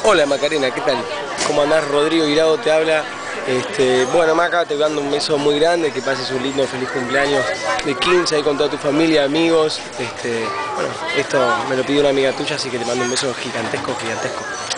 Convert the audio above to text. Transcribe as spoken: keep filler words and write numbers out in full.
Hola Macarena, ¿qué tal? ¿Cómo andás? Rodrigo Guirao te habla. Este, bueno, Maca, te mando un beso muy grande, que pases un lindo, feliz cumpleaños de quince ahí con toda tu familia, amigos. Este, bueno, esto me lo pidió una amiga tuya, así que te mando un beso gigantesco, gigantesco.